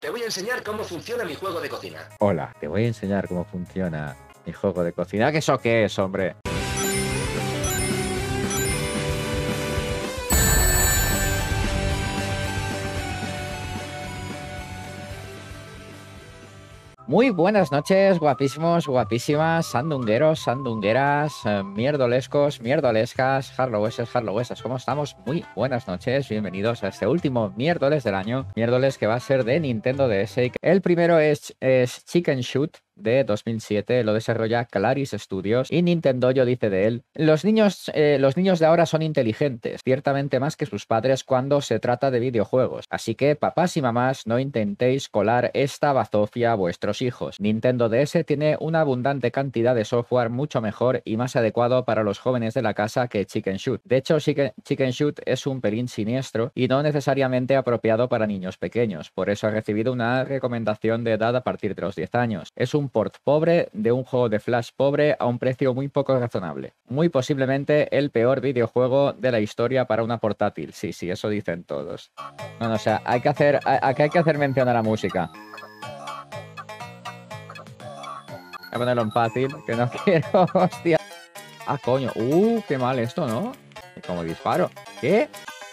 Te voy a enseñar cómo funciona mi juego de cocina. Hola, te voy a enseñar cómo funciona mi juego de cocina. ¿Qué eso qué es, hombre? Muy buenas noches, guapísimos, guapísimas, sandungueros, sandungueras, mierdolescos, mierdolescas, harlowesses, harlowesas. ¿Cómo estamos? Muy buenas noches, bienvenidos a este último miércoles del año. Miércoles que va a ser de Nintendo DS. El primero es Chicken Shoot, de 2007, lo desarrolla Claris Studios y Nintendo dice de él: los niños de ahora son inteligentes, ciertamente más que sus padres cuando se trata de videojuegos, así que papás y mamás no intentéis colar esta bazofia a vuestros hijos. Nintendo DS tiene una abundante cantidad de software mucho mejor y más adecuado para los jóvenes de la casa que Chicken Shoot. De hecho, Chicken Shoot es un pelín siniestro y no necesariamente apropiado para niños pequeños, por eso ha recibido una recomendación de edad a partir de los 10 años. Es un port pobre de un juego de Flash pobre a un precio muy poco razonable. Muy posiblemente el peor videojuego de la historia para una portátil. Sí, eso dicen todos. No, o sea, hay que hacer mención a la música. Voy a ponerlo en fácil, que no quiero, hostia. Ah, coño. Qué mal esto, ¿no? ¿Y cómo disparo? ¿Qué?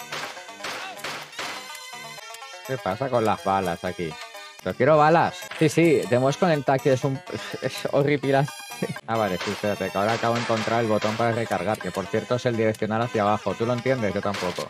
¿Qué pasa con las balas aquí? Pero quiero balas. Sí, te mueves con el táctil, es horripilante. Ah, vale, sí, espérate, que ahora acabo de encontrar el botón para recargar, que por cierto es el direccional hacia abajo. ¿Tú lo entiendes? Yo tampoco.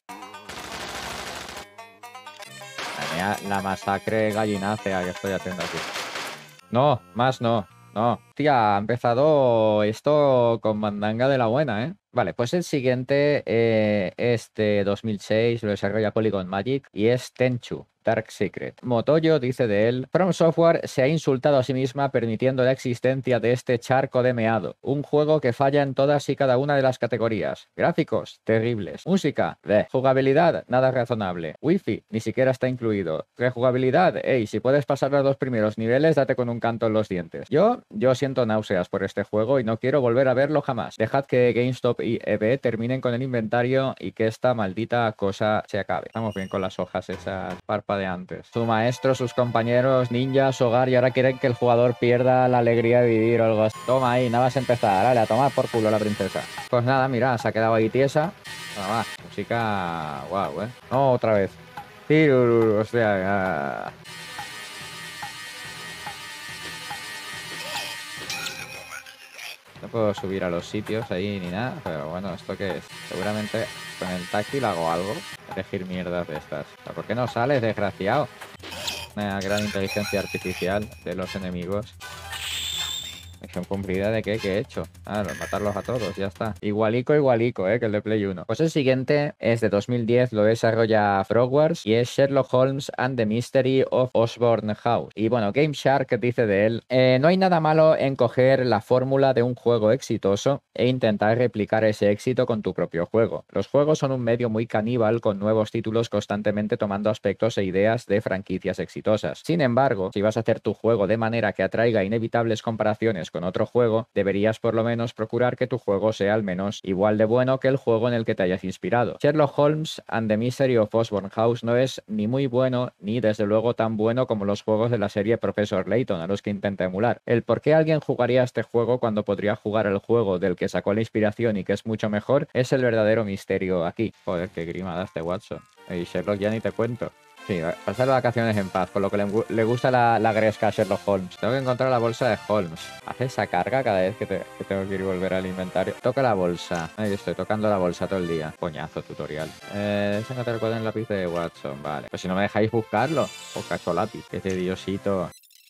La masacre gallinácea que estoy haciendo aquí. No, más no. No. Tía, ha empezado esto con mandanga de la buena, ¿eh? Vale, pues el siguiente es de 2006, lo desarrolla Polygon Magic y es Tenchu Dark Secret. Motoyo dice de él: From Software se ha insultado a sí misma permitiendo la existencia de este charco de meado. Un juego que falla en todas y cada una de las categorías. Gráficos, terribles. Música, bleh. Jugabilidad, nada razonable. Wi-Fi, ni siquiera está incluido. Rejugabilidad, si puedes pasar los dos primeros niveles, date con un canto en los dientes. Yo siento náuseas por este juego y no quiero volver a verlo jamás. Dejad que GameStop y EB terminen con el inventario y que esta maldita cosa se acabe. Estamos bien con las hojas esas de antes. Su maestro, sus compañeros, ninjas, hogar, y ahora quieren que el jugador pierda la alegría de vivir o algo así. Toma ahí, nada más empezar. Dale, a tomar por culo la princesa. Pues nada, mira, se ha quedado ahí tiesa. Nada más, música guau, No, otra vez. Hostia. No puedo subir a los sitios ahí ni nada, pero bueno, ¿esto qué es? Seguramente con el táctil hago algo. Elegir mierdas de estas. ¿Por qué no sales, desgraciado? Una gran inteligencia artificial de los enemigos. Misión cumplida de qué he hecho. Matarlos a todos, ya está. Igualico, que el de Play 1. Pues el siguiente es de 2010, lo desarrolla Frogwares y es Sherlock Holmes and the Mystery of Osborne House. Y bueno, Game Shark dice de él: no hay nada malo en coger la fórmula de un juego exitoso e intentar replicar ese éxito con tu propio juego. Los juegos son un medio muy caníbal, con nuevos títulos constantemente tomando aspectos e ideas de franquicias exitosas. Sin embargo, si vas a hacer tu juego de manera que atraiga inevitables comparaciones con otro juego, deberías por lo menos procurar que tu juego sea al menos igual de bueno que el juego en el que te hayas inspirado. Sherlock Holmes and the Mystery of Osborne House no es ni muy bueno ni desde luego tan bueno como los juegos de la serie Professor Layton a los que intenta emular. El por qué alguien jugaría este juego cuando podría jugar el juego del que sacó la inspiración y que es mucho mejor es el verdadero misterio aquí. Joder, qué grima da este Watson. Y Sherlock ya ni te cuento. Sí, pasar vacaciones en paz, con lo que le gusta la gresca a Sherlock Holmes. Tengo que encontrar la bolsa de Holmes. Hace esa carga cada vez que tengo que ir y volver al inventario. Toca la bolsa. Ahí estoy tocando la bolsa todo el día. Coñazo tutorial. Desencatar el cuaderno en lápiz de Watson. Vale. Pues si no me dejáis buscarlo. O cacho lápiz. Qué tediosito.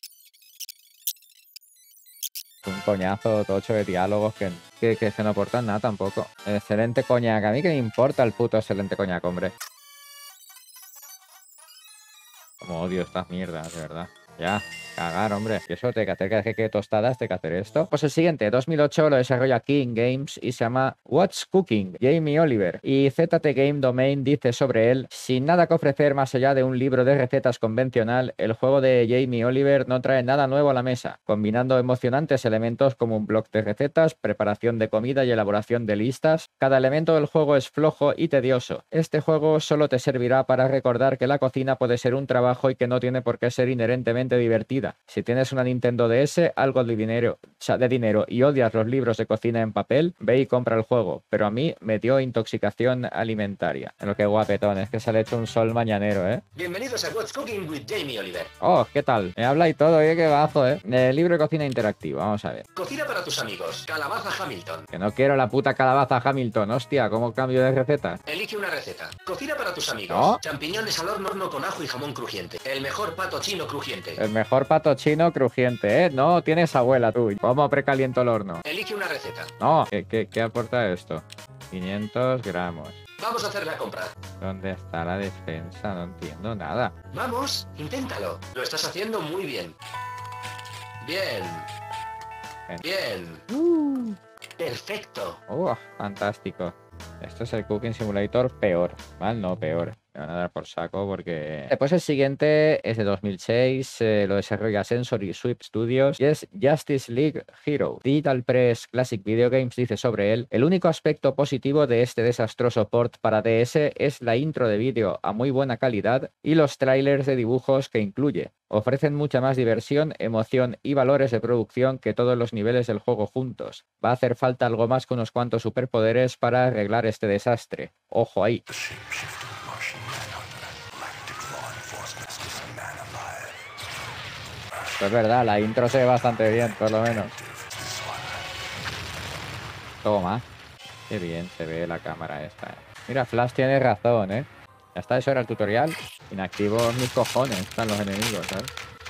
Un coñazo tocho de diálogos que no aportan nada tampoco. Excelente coñac. A mí que me importa el puto excelente coñac, hombre. Como odio estas mierdas, de verdad. Ya, cagar, hombre. Que eso te que hacer que tostadas, te que hacer esto. Pues el siguiente, 2008, lo desarrolla King Games y se llama What's Cooking, Jamie Oliver. Y ZT Game Domain dice sobre él: sin nada que ofrecer más allá de un libro de recetas convencional, el juego de Jamie Oliver no trae nada nuevo a la mesa, combinando emocionantes elementos como un blog de recetas, preparación de comida y elaboración de listas. Cada elemento del juego es flojo y tedioso. Este juego solo te servirá para recordar que la cocina puede ser un trabajo y que no tiene por qué ser inherentemente divertida. Si tienes una Nintendo DS, algo de dinero y odias los libros de cocina en papel, ve y compra el juego, pero a mí me dio intoxicación alimentaria. Lo que guapetón, es que se le ha hecho un sol mañanero, ¿eh? Bienvenidos a What's Cooking with Jamie Oliver. Oh, ¿qué tal? Me habla y todo, qué bajo, ¿eh? Libro de cocina interactivo, vamos a ver. Cocina para tus amigos. Calabaza Hamilton. Que no quiero la puta calabaza Hamilton, hostia, ¿cómo cambio de receta? Elige una receta. Cocina para tus amigos. ¿No? Champiñones al horno con ajo y jamón crujiente. El mejor pato chino crujiente. El mejor pato chino crujiente, ¿eh? No, tienes abuela tú. ¿Cómo precaliento el horno? Elige una receta. No, ¿qué aporta esto? 500 gramos. Vamos a hacer la compra. ¿Dónde está la despensa? No entiendo nada. Vamos, inténtalo. Lo estás haciendo muy bien. Bien. Bien. Perfecto. Fantástico. Esto es el Cooking Simulator peor. Mal, no, peor. Me van a dar por saco porque... Después el siguiente es de 2006, lo desarrolla Sensory Sweep Studios y es Justice League Hero. Digital Press Classic Video Games dice sobre él: el único aspecto positivo de este desastroso port para DS es la intro de vídeo a muy buena calidad y los trailers de dibujos que incluye. Ofrecen mucha más diversión, emoción y valores de producción que todos los niveles del juego juntos. Va a hacer falta algo más que unos cuantos superpoderes para arreglar este desastre. Ojo ahí. Pues es verdad, la intro se ve bastante bien, por lo menos. Toma. Qué bien se ve la cámara esta. Mira, Flash tiene razón, ¿eh? Ya está, eso era el tutorial. Inactivo mis cojones, están los enemigos, ¿sabes?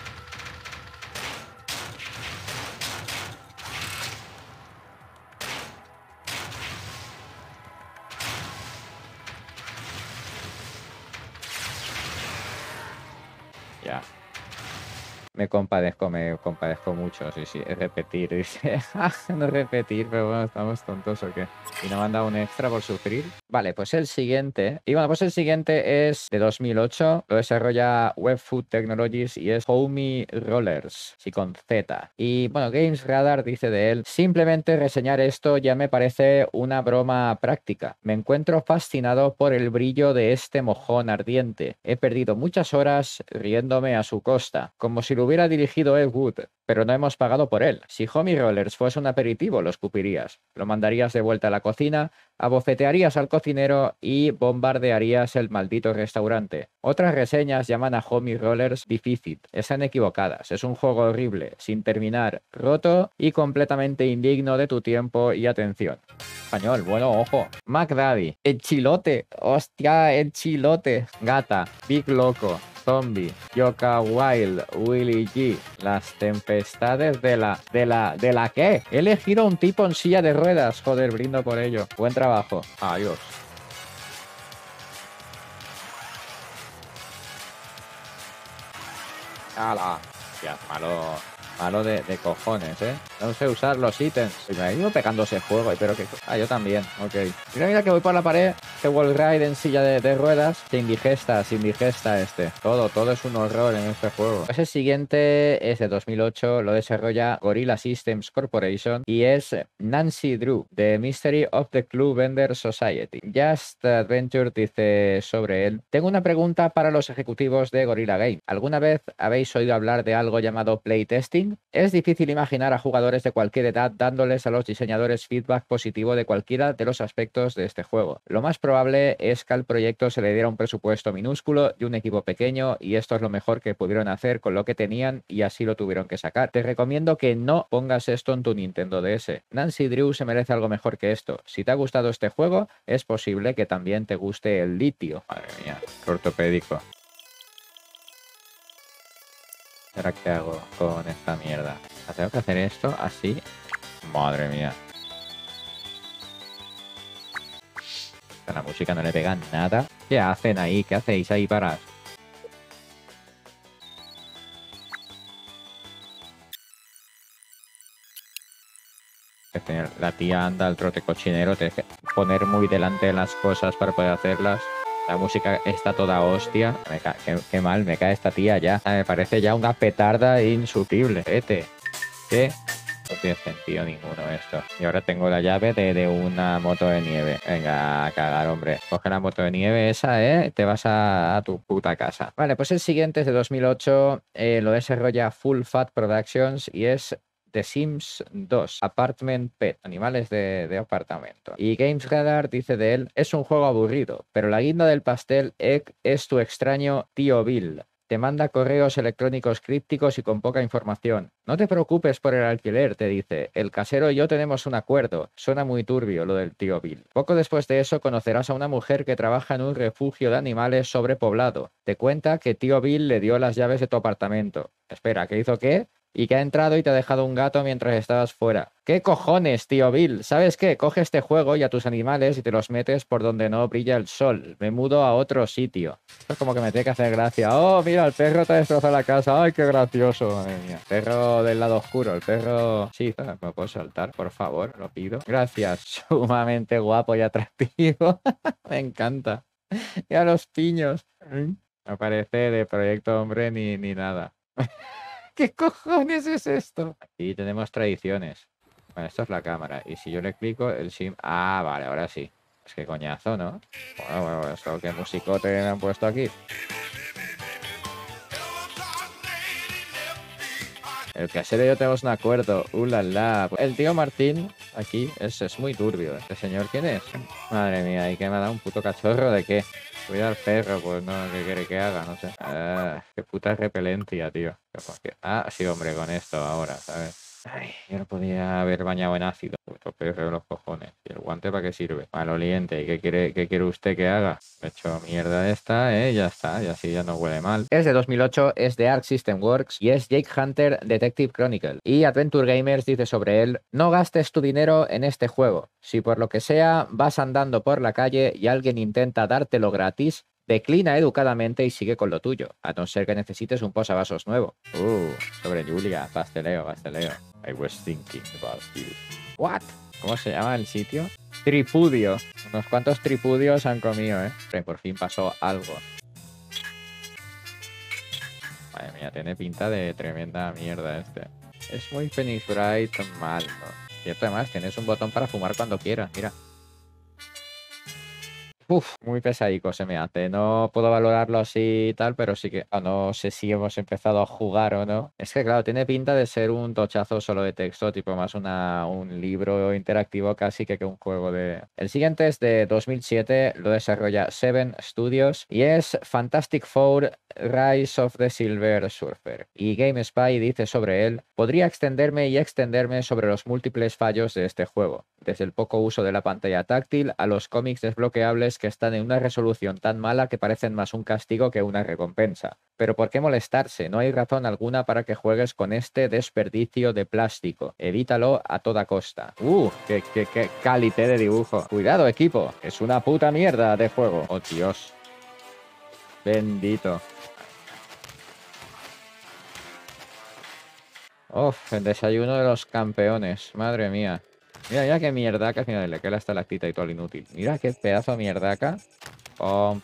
Ya. Me compadezco mucho, sí, es repetir, dice. No es repetir, pero bueno, estamos tontos o qué. Y no me han dado un extra por sufrir. Vale, pues el siguiente. Y bueno, pues el siguiente es de 2008. Lo desarrolla Webfood Technologies y es Homie Rollers, sí, con Z. Y bueno, Games Radar dice de él: simplemente reseñar esto ya me parece una broma práctica. Me encuentro fascinado por el brillo de este mojón ardiente. He perdido muchas horas riéndome a su costa, como si lo hubiera dirigido Ed Wood, pero no hemos pagado por él. Si Homie Rollers fuese un aperitivo, lo escupirías, lo mandarías de vuelta a la cocina, abofetearías al cocinero y bombardearías el maldito restaurante. Otras reseñas llaman a Homie Rollers difícil. Están equivocadas. Es un juego horrible, sin terminar, roto y completamente indigno de tu tiempo y atención. Español, bueno, ojo. McDaddy, el chilote, hostia, el chilote. Gata, Big Loco, Zombie, Yoka Wild, Willy G, las tempestades de la ¿qué? He elegido un tipo en silla de ruedas, joder, brindo por ello. Buen trabajo. Adiós. ¡Hala! Ya, malo de cojones, ¿eh? No sé usar los ítems. Me ha ido pegando ese juego, pero que... Ah, yo también, ok. Mira que voy por la pared. Este wall ride en silla de ruedas. Se indigesta este. Todo es un horror en este juego. Ese siguiente es de 2008. Lo desarrolla Gorilla Systems Corporation y es Nancy Drew, The Mystery of the Clue Vendor Society. Just Adventure dice sobre él: tengo una pregunta para los ejecutivos de Gorilla Games. ¿Alguna vez habéis oído hablar de algo llamado playtesting? Es difícil imaginar a jugadores de cualquier edad dándoles a los diseñadores feedback positivo de cualquiera de los aspectos de este juego. Lo más probable es que al proyecto se le diera un presupuesto minúsculo y un equipo pequeño, y esto es lo mejor que pudieron hacer con lo que tenían y así lo tuvieron que sacar. Te recomiendo que no pongas esto en tu Nintendo DS. Nancy Drew se merece algo mejor que esto. Si te ha gustado este juego, es posible que también te guste el litio. Madre mía, ortopédico. ¿Ahora qué hago con esta mierda? ¿Tengo que hacer esto así? Madre mía. A la música no le pega nada. ¿Qué hacen ahí? ¿Qué hacéis ahí parados? La tía anda al trote cochinero, tienes que poner muy delante de las cosas para poder hacerlas. La música está toda hostia. Qué mal me cae esta tía ya. Me parece ya una petarda insufrible. Vete. ¿Qué? No tiene sentido ninguno esto. Y ahora tengo la llave de una moto de nieve. Venga, a cagar, hombre. Coge la moto de nieve esa, ¿eh? Te vas a tu puta casa. Vale, pues el siguiente es de 2008. Lo desarrolla Full Fat Productions y es The Sims 2, Apartment Pet, animales de apartamento. Y Games Radar dice de él, es un juego aburrido, pero la guinda del pastel es tu extraño tío Bill. Te manda correos electrónicos crípticos y con poca información. No te preocupes por el alquiler, te dice. El casero y yo tenemos un acuerdo. Suena muy turbio lo del tío Bill. Poco después de eso conocerás a una mujer que trabaja en un refugio de animales sobrepoblado. Te cuenta que tío Bill le dio las llaves de tu apartamento. Espera, ¿qué hizo qué? Y que ha entrado y te ha dejado un gato mientras estabas fuera. ¿Qué cojones, tío Bill? ¿Sabes qué? Coge este juego y a tus animales y te los metes por donde no brilla el sol. Me mudo a otro sitio. Esto es como que me tiene que hacer gracia. Oh, mira, el perro te ha destrozado la casa. Ay, qué gracioso. Madre mía. Perro del lado oscuro. El perro... Sí, ¿me puedo saltar, por favor? Lo pido. Gracias. Sumamente guapo y atractivo. Me encanta. Y a los piños. No parece de Proyecto Hombre ni nada. ¿Qué cojones es esto? Aquí tenemos tradiciones. Bueno, esto es la cámara. Y si yo le clico, el sim... Ah, vale, ahora sí. Es que coñazo, ¿no? Bueno, esto qué musicote me han puesto aquí. El casero y yo tenemos un acuerdo. La. El tío Martín aquí es muy turbio. ¿Este señor quién es? Madre mía, ¿y qué me ha dado un puto cachorro de qué? Cuida al perro, pues no, ¿qué quiere que haga? No sé. Qué puta repelencia, tío. Ah, sí, hombre, con esto ahora, ¿sabes? Ay, yo no podía haber bañado en ácido. Puto perro de los cojones. ¿Y el guante para qué sirve? Maloliente. ¿Y qué quiere usted que haga? Me he hecho mierda esta, ya está. Y así ya no huele mal. Es de 2008, es de Arc System Works y es Jake Hunter Detective Chronicle. Y Adventure Gamers dice sobre él, no gastes tu dinero en este juego. Si por lo que sea vas andando por la calle y alguien intenta dártelo gratis, declina educadamente y sigue con lo tuyo, a no ser que necesites un posavasos nuevo. Sobre Julia, pasteleo. I was thinking about you. What? ¿Cómo se llama el sitio? Tripudio. Unos cuantos tripudios han comido, Por fin pasó algo. Madre mía, tiene pinta de tremenda mierda este. Es muy Phoenix Wright mal, ¿no? Y además tienes un botón para fumar cuando quieras, mira. Muy pesadico se me hace. No puedo valorarlo así y tal, pero sí que no sé si hemos empezado a jugar o no. Es que, claro, tiene pinta de ser un tochazo solo de texto, tipo más un libro interactivo casi que un juego de... El siguiente es de 2007, lo desarrolla Seven Studios y es Fantastic Four Rise of the Silver Surfer. Y GameSpy dice sobre él, podría extenderme sobre los múltiples fallos de este juego, desde el poco uso de la pantalla táctil a los cómics desbloqueables que están en una resolución tan mala que parecen más un castigo que una recompensa. Pero ¿por qué molestarse? No hay razón alguna para que juegues con este desperdicio de plástico. Evítalo a toda costa. ¡Qué calité de dibujo! Cuidado, equipo, es una puta mierda de juego. ¡Oh, Dios! Bendito. El desayuno de los campeones. Madre mía. Mira qué mierdaca. Mira, le queda hasta la actita y todo lo inútil. Mira qué pedazo de mierdaca. Pom.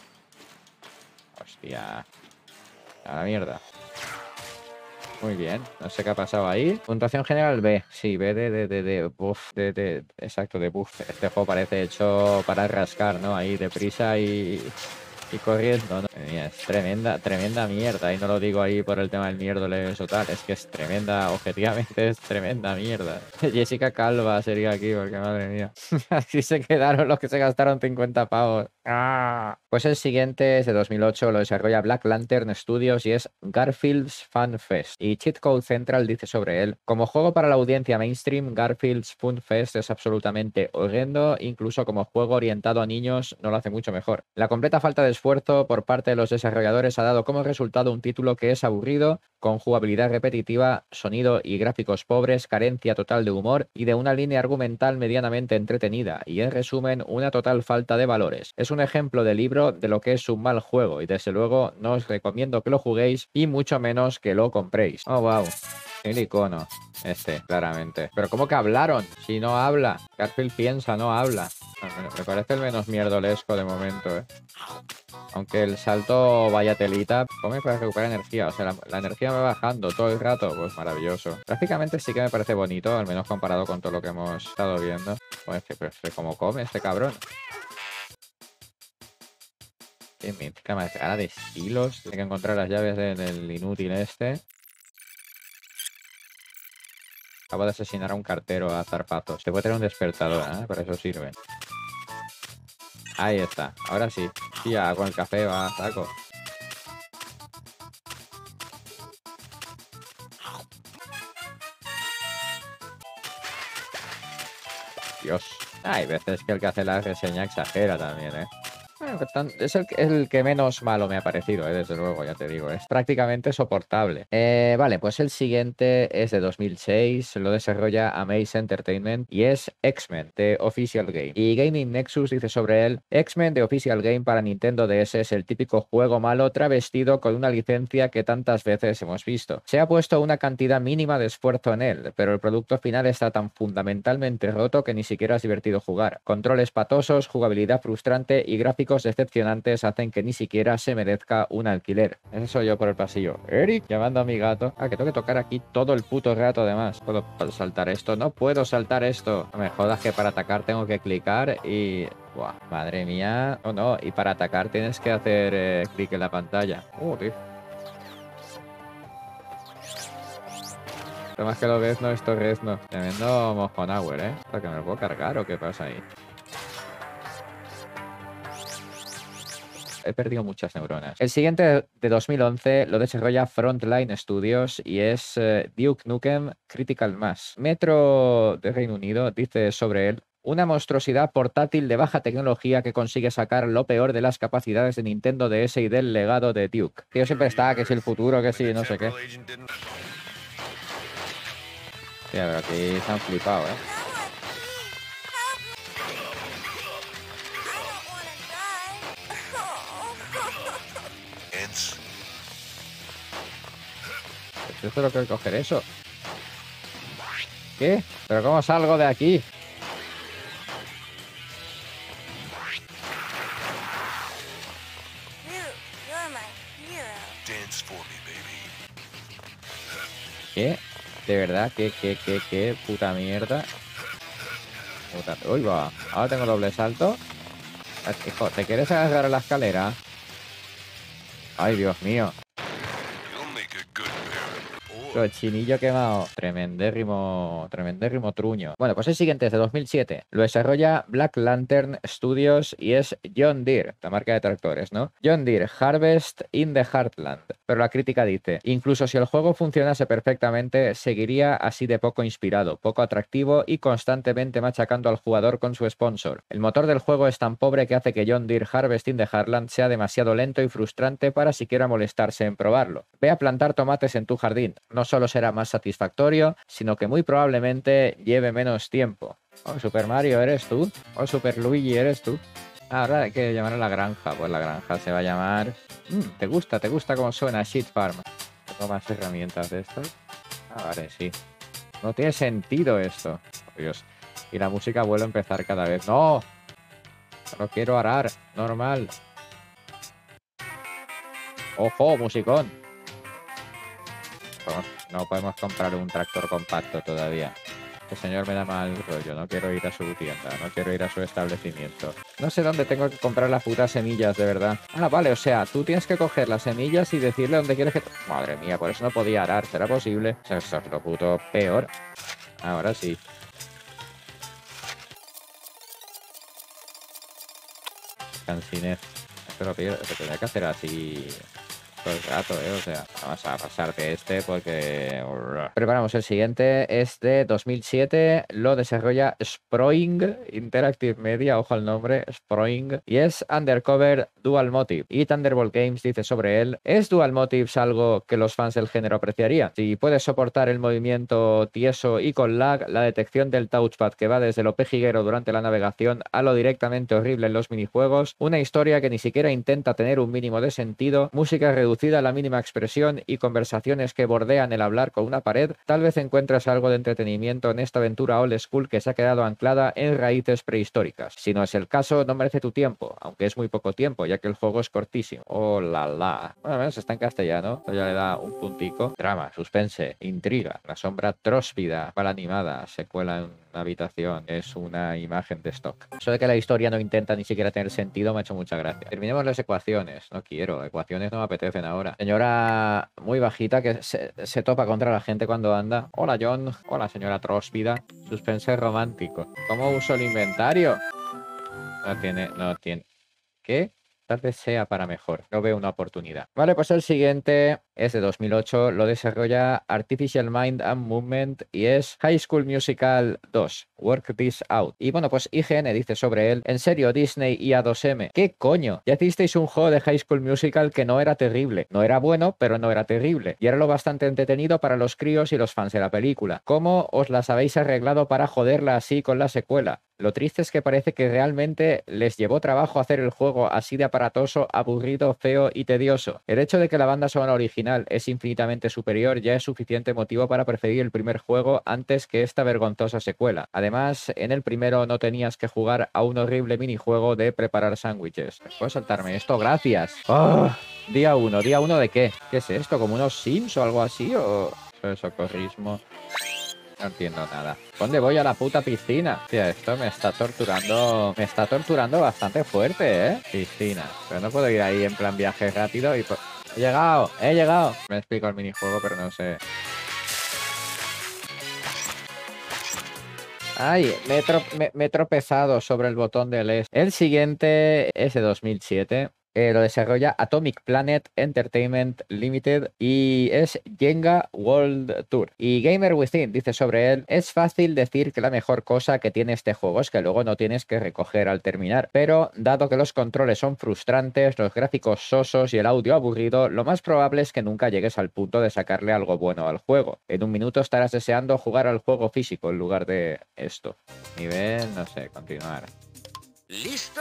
Hostia. A la mierda. Muy bien. No sé qué ha pasado ahí. Puntuación general B. Sí, B de buff. Exacto, de buff. Este juego parece hecho para rascar, ¿no? Ahí deprisa y corriendo, ¿no? Mira, es tremenda mierda. Y no lo digo ahí por el tema del miérdoles o tal. Es que es tremenda, objetivamente es tremenda mierda. Jessica Calva sería aquí, porque madre mía. Así se quedaron los que se gastaron 50 pavos. Pues el siguiente es de 2008, lo desarrolla Black Lantern Studios y es Garfield's Fun Fest. Y Cheat Code Central dice sobre él, como juego para la audiencia mainstream, Garfield's Fun Fest es absolutamente horrendo, incluso como juego orientado a niños no lo hace mucho mejor. La completa falta de esfuerzo por parte de los desarrolladores ha dado como resultado un título que es aburrido, con jugabilidad repetitiva, sonido y gráficos pobres, carencia total de humor y de una línea argumental medianamente entretenida, y en resumen, una total falta de valores. Es un ejemplo de libro de lo que es un mal juego y desde luego no os recomiendo que lo juguéis y mucho menos que lo compréis. Oh, wow. el icono. Claramente. Pero ¿cómo que hablaron? Si no habla. Garfield piensa, no habla. Me parece el menos mierdolesco de momento, ¿eh? Aunque el salto vaya telita, come para recuperar energía. O sea, la energía me va bajando todo el rato. Pues maravilloso. Gráficamente sí que me parece bonito, al menos comparado con todo lo que hemos estado viendo. Pues que como come este cabrón. Qué mítica más cara de estilos. Tiene que encontrar las llaves del inútil este. Acabo de asesinar a un cartero a zarpazos. Se puede tener un despertador, ¿eh? Para eso sirve. Ahí está. Ahora sí. Sí, ya con el café va, saco. Dios. Hay veces que el que hace la reseña exagera también, ¿eh? Bueno, es el que menos malo me ha parecido, desde luego, ya te digo. Es prácticamente soportable. Vale, pues el siguiente es de 2006. Lo desarrolla Amaze Entertainment y es X-Men de Official Game. Y Gaming Nexus dice sobre él: X-Men de Official Game para Nintendo DS es el típico juego malo travestido con una licencia que tantas veces hemos visto. Se ha puesto una cantidad mínima de esfuerzo en él, pero el producto final está tan fundamentalmente roto que ni siquiera es divertido jugar. Controles patosos, jugabilidad frustrante y gráficos decepcionantes hacen que ni siquiera se merezca un alquiler. Ese soy yo por el pasillo. Eric, llamando a mi gato. Ah, que tengo que tocar aquí todo el puto rato además. ¿Puedo saltar esto? No puedo saltar esto. No me jodas que para atacar tengo que clicar y... Buah, madre mía. Oh, no, y para atacar tienes que hacer clic en la pantalla. Tío. Lo más que lo ves, no, esto es no. Tremendo mojonauer, ¿eh? ¿Para que me lo puedo cargar o qué pasa ahí? He perdido muchas neuronas. El siguiente de 2011 lo desarrolla Frontline Studios y es Duke Nukem Critical Mass. Metro de Reino Unido dice sobre él: una monstruosidad portátil de baja tecnología que consigue sacar lo peor de las capacidades de Nintendo DS y del legado de Duke. Tío, siempre está, que si el futuro, que si no sé qué. Sí, a ver, aquí se han flipado, ¿eh? Yo solo quiero coger eso. ¿Qué? ¿Pero cómo salgo de aquí? ¿Qué? ¿De verdad? ¿Qué puta mierda? Uy, va. Ahora tengo doble salto. Hijo, ¿te quieres agarrar a la escalera? Ay, Dios mío. Cochinillo quemado. Tremendérrimo truño. Bueno, pues el siguiente es de 2007. Lo desarrolla Black Lantern Studios y es John Deere, la marca de tractores, ¿no? John Deere Harvest in the Heartland. Pero la crítica dice: incluso si el juego funcionase perfectamente, seguiría así de poco inspirado, poco atractivo y constantemente machacando al jugador con su sponsor. El motor del juego es tan pobre que hace que John Deere Harvest in the Heartland sea demasiado lento y frustrante para siquiera molestarse en probarlo. Ve a plantar tomates en tu jardín. No solo será más satisfactorio, sino que muy probablemente lleve menos tiempo. Oh, Super Mario, ¿eres tú? Oh, Super Luigi, ¿eres tú? Ahora hay que llamar a la granja. Pues la granja se va a llamar... ¿Te gusta cómo suena Sheet Farm? ¿Tengo más herramientas de estas? Ah, vale, sí. No tiene sentido esto. Oh, Dios. Y la música vuelve a empezar cada vez. ¡No! No quiero arar. Normal. ¡Ojo, musicón! No podemos comprar un tractor compacto todavía. Este señor me da mal rollo. No quiero ir a su tienda. No quiero ir a su establecimiento. No sé dónde tengo que comprar las putas semillas, de verdad. Ah, vale, o sea, tú tienes que coger las semillas y decirle dónde quieres que... Madre mía, por eso no podía arar. ¿Será posible? O sea, eso es lo puto peor. Ahora sí. Cansinez. Esto lo tendría que hacer así... el rato, o sea, vamos a pasar de este porque... Preparamos el siguiente, es de 2007, lo desarrolla Sproing Interactive Media, ojo al nombre, Sproing, y es Undercover Dual Motive. Y Thunderbolt Games dice sobre él: ¿es Dual Motives algo que los fans del género apreciarían? Si puedes soportar el movimiento tieso y con lag, la detección del touchpad que va desde lo pejiguero durante la navegación a lo directamente horrible en los minijuegos, una historia que ni siquiera intenta tener un mínimo de sentido, música reducida a la mínima expresión acción y conversaciones que bordean el hablar con una pared, tal vez encuentres algo de entretenimiento en esta aventura old school que se ha quedado anclada en raíces prehistóricas. Si no es el caso, no merece tu tiempo, aunque es muy poco tiempo, ya que el juego es cortísimo. ¡Oh, la, la! Bueno, al menos está en castellano, esto ya le da un puntico. Drama, suspense, intriga, la sombra tróspida, mal animada, se cuela en una habitación, es una imagen de stock. Eso de que la historia no intenta ni siquiera tener sentido me ha hecho mucha gracia. Terminemos las ecuaciones. No quiero, ecuaciones no me apetecen ahora. Señora muy bajita que se topa contra la gente cuando anda. Hola, John. Hola, señora tróspida. Suspense romántico. ¿Cómo uso el inventario? No tiene. ¿Qué? Tal vez sea para mejor. No veo una oportunidad. Vale, pues el siguiente es de 2008. Lo desarrolla Artificial Mind and Movement y es High School Musical 2. Work This Out. Y bueno, pues IGN dice sobre él: en serio, Disney y A2M, ¿qué coño? Ya hicisteis un juego de High School Musical que no era terrible. No era bueno, pero no era terrible. Y era lo bastante entretenido para los críos y los fans de la película. ¿Cómo os las habéis arreglado para joderla así con la secuela? Lo triste es que parece que realmente les llevó trabajo hacer el juego así de aparatoso, aburrido, feo y tedioso. El hecho de que la banda sonora original es infinitamente superior ya es suficiente motivo para preferir el primer juego antes que esta vergonzosa secuela. Además, en el primero no tenías que jugar a un horrible minijuego de preparar sándwiches. ¿Puedo saltarme esto? Gracias. ¡Oh! Día 1. ¿Día 1 de qué? ¿Qué es esto? ¿Como unos Sims o algo así? ¿O eso es socorrismo? No entiendo nada. ¿Dónde voy? A la puta piscina. Tía, esto me está torturando. Me está torturando bastante fuerte, ¿eh? Piscina. Pero no puedo ir ahí en plan viaje rápido y... ¡He llegado! ¡He llegado! Me explico el minijuego, pero no sé. ¡Ay! Me he tropezado sobre el botón del S. El siguiente es de 2007. Lo desarrolla Atomic Planet Entertainment Limited y es Jenga World Tour. Y Gamer Within dice sobre él: es fácil decir que la mejor cosa que tiene este juego es que luego no tienes que recoger al terminar, pero dado que los controles son frustrantes, los gráficos sosos y el audio aburrido, lo más probable es que nunca llegues al punto de sacarle algo bueno al juego. En un minuto estarás deseando jugar al juego físico en lugar de esto. Nivel, no sé, continuar. ¿Listo?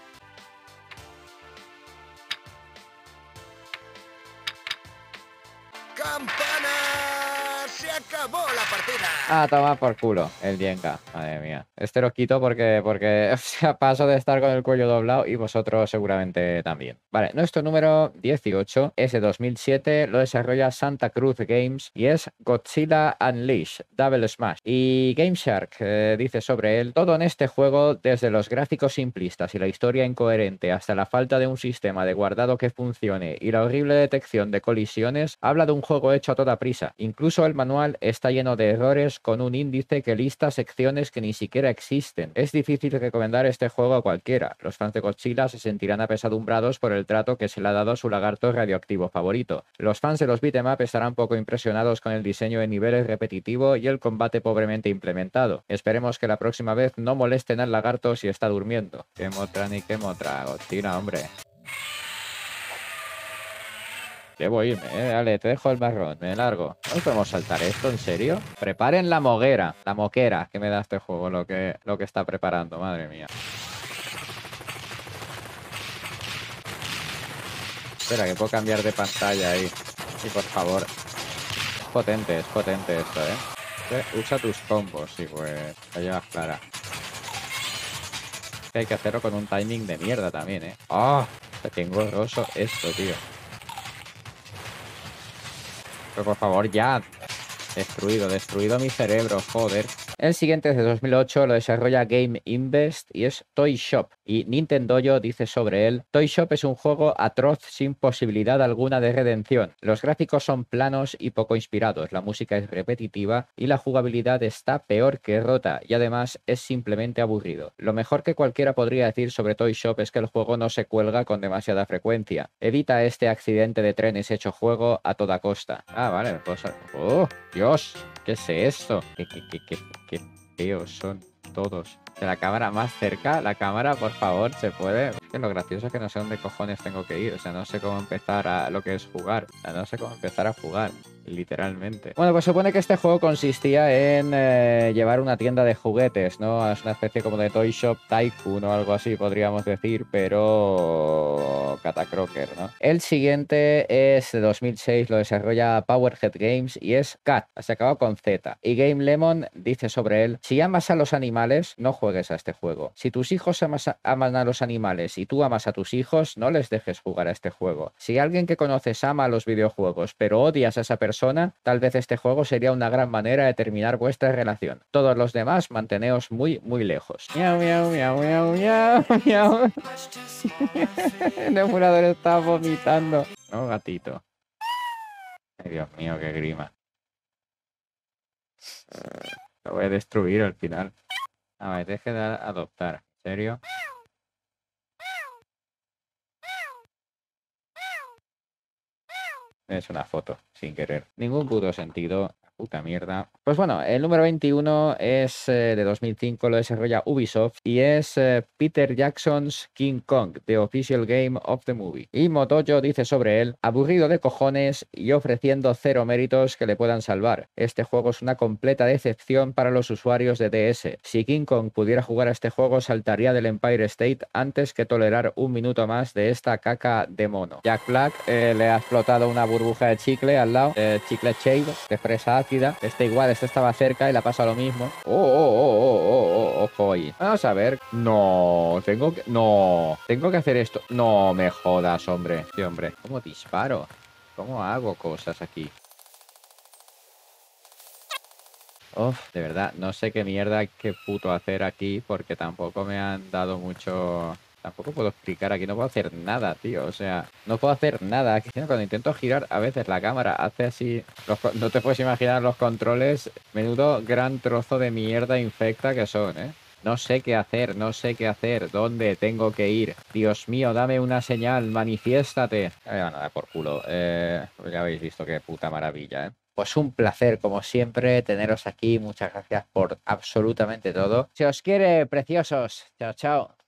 ¡Campana! ¡Se acabó la partida! Ah, toma por culo el Jenga. Madre mía. Este lo quito porque o sea, paso de estar con el cuello doblado y vosotros seguramente también. Vale, nuestro número 18 es de 2007. Lo desarrolla Santa Cruz Games y es Godzilla Unleashed Double Smash. Y GameShark dice sobre él: todo en este juego, desde los gráficos simplistas y la historia incoherente hasta la falta de un sistema de guardado que funcione y la horrible detección de colisiones, habla de un juego hecho a toda prisa. Incluso el manual está lleno de errores con un índice que lista secciones que ni siquiera existen. Es difícil recomendar este juego a cualquiera. Los fans de Godzilla se sentirán apesadumbrados por el trato que se le ha dado a su lagarto radioactivo favorito. Los fans de los beat'em up estarán poco impresionados con el diseño de niveles repetitivo y el combate pobremente implementado. Esperemos que la próxima vez no molesten al lagarto si está durmiendo. Qué motra ni qué motra, Godzilla, hombre. Debo irme, Dale, te dejo el marrón, me largo. ¿No podemos saltar esto? ¿En serio? Preparen la moquera que me da este juego, lo que está preparando, madre mía. Espera, que puedo cambiar de pantalla ahí. Sí, por favor. Es potente esto, Usa tus combos, sí, pues la llevas clara. Es que hay que hacerlo con un timing de mierda también, ¡Oh! Qué engorroso esto, tío. Pero por favor, ya. Destruido mi cerebro, joder. El siguiente es de 2008, lo desarrolla Game Invest y es Toy Shop. Y Nintendoyo dice sobre él: Toy Shop es un juego atroz sin posibilidad alguna de redención. Los gráficos son planos y poco inspirados, la música es repetitiva y la jugabilidad está peor que rota y además es simplemente aburrido. Lo mejor que cualquiera podría decir sobre Toy Shop es que el juego no se cuelga con demasiada frecuencia. Evita este accidente de trenes hecho juego a toda costa. Ah, vale, pues... ¡Oh, Dios! ¿Qué es esto? Qué feos son todos. De la cámara más cerca, la cámara, por favor, se puede. Es que lo gracioso es que no sé dónde cojones tengo que ir. O sea, no sé cómo empezar a lo que es jugar. O sea, no sé cómo empezar a jugar. literalmente. Bueno, pues supone que este juego consistía en llevar una tienda de juguetes, ¿no? Es una especie como de Toy Shop Tycoon o algo así, podríamos decir, pero Catacroker, ¿no? El siguiente es de 2006, lo desarrolla Powerhead Games y es Cat, se acaba con Z. Y Game Lemon dice sobre él: si amas a los animales, no juegues a este juego. Si tus hijos aman a los animales y tú amas a tus hijos, no les dejes jugar a este juego. Si alguien que conoces ama a los videojuegos, pero odias a esa persona, tal vez este juego sería una gran manera de terminar vuestra relación. Todos los demás, manteneos muy, muy lejos. Miau, miau, miau, miau, miau, miau. El emulador está vomitando. No, gatito. Ay, Dios mío, qué grima. Lo voy a destruir al final. A ver, deje de adoptar. ¿En serio? Es una foto, sin querer. Ningún puto sentido. Puta mierda. Pues bueno, el número 21 es de 2005, lo desarrolla Ubisoft y es Peter Jackson's King Kong, The Official Game of the Movie. Y Motoyo dice sobre él: aburrido de cojones y ofreciendo 0 méritos que le puedan salvar. Este juego es una completa decepción para los usuarios de DS. Si King Kong pudiera jugar a este juego, saltaría del Empire State antes que tolerar un minuto más de esta caca de mono. Jack Black le ha explotado una burbuja de chicle al lado, chicle shade, de fresa ácida. Este igual, este estaba cerca y le pasa lo mismo. Ojo ahí. Vamos a ver. No, tengo que hacer esto. No me jodas, hombre. Sí, hombre. ¿Cómo disparo? ¿Cómo hago cosas aquí? Uf, de verdad, no sé qué mierda, qué puto hacer aquí, porque tampoco me han dado mucho. Tampoco puedo explicar aquí, no puedo hacer nada, tío. O sea, no puedo hacer nada. Aquí, cuando intento girar, a veces la cámara hace así. No te puedes imaginar los controles. Menudo gran trozo de mierda infecta que son, ¿eh? No sé qué hacer, no sé qué hacer. ¿Dónde tengo que ir? Dios mío, dame una señal, manifiéstate. Nada, por culo. Pues ya habéis visto qué puta maravilla, ¿eh? Pues un placer, como siempre, teneros aquí. Muchas gracias por absolutamente todo. Se os quiere, preciosos. Chao, chao.